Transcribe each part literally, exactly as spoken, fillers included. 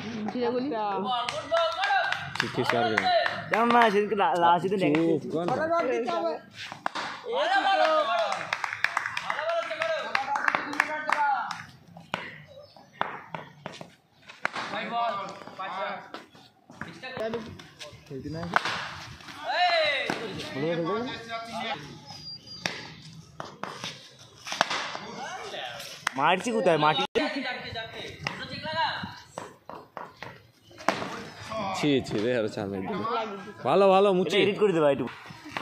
किस कर रहे हो जब मैं इनके लास्ट दिन चुप कौन मारছি কোথায় মাটি ছি ছি রে আর চাল নাই ভালো ভালো মুচি এডিট করে দেবা একটু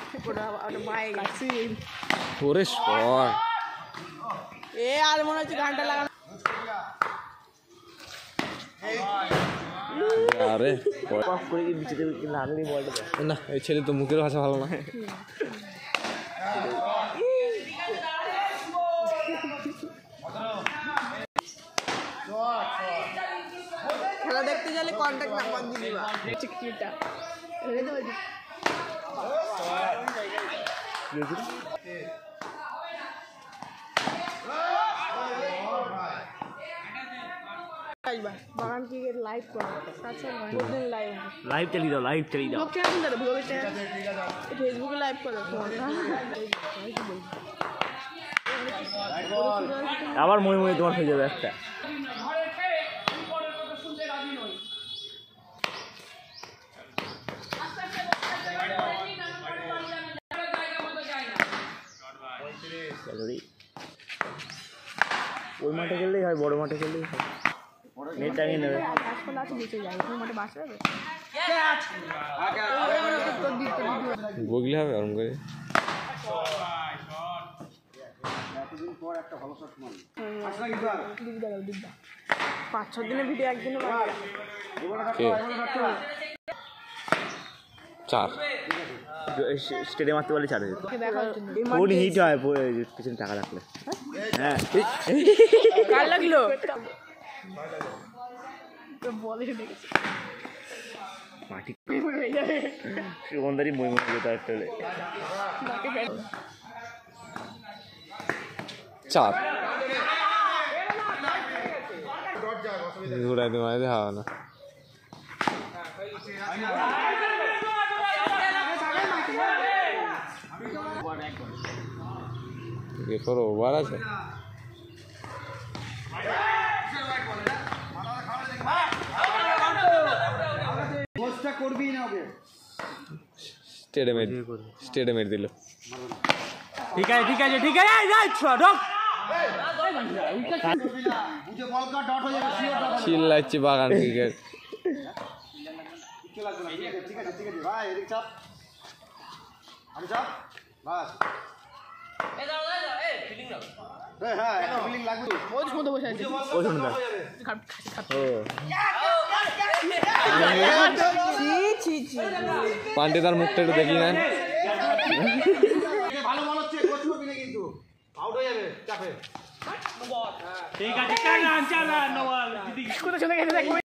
ওরে সর এ আর মনে হচ্ছে ঘন্টা লাগানো আরে পাস করে কি বিচিতে লাগলি বলটা না এই ছেলে তো মুখের ভাষা ভালো না খেলা দেখতে গেলে কন্টাক্ট নাম্বার দিয়ে দিবা চিকিটা রে দেব বাগান ক্রিকেট লাইভ করা আচ্ছা প্রতিদিন লাইভ লাইভ চালিয়ে দাও লাইভ চালিয়ে দাও ব্লগ চ্যানেল দাও ব্লগ চ্যানেল ফেসবুকে লাইভ করো আবার মই মই তোমার হয়ে যাবে একটা ওই মাঠে খেললেই হয় বড় মাঠে খেললেই হয় নেট টাঙিয়ে নেবে গাছপালা আছে নিচে যাই ওই মাঠে বাস হবে বগলি হবে আরাম করে পাঁচ ছ দিনের ভিডিও একদিনে চার স্টেডিয়াম মারতে পারলে চার কোন হিট হয় পিছনে টাকা রাখলে হ্যাঁ কার লাগলো বলে মাটি সুগন্ধারি মই মই যেতে একটা চার ঘুরাই দিয়ে মাঝে হাওয়া না করো ওভার আছে স্টেডিয়ামে স্টেডিয়ামে দিল ঠিক আছে ঠিক আছে ঠিক আছে ঢোক চিল্লাচ্ছি বাগান ক্রিকেট পান্ডে তার মুখটা একটু দেখি না ঠিক আছে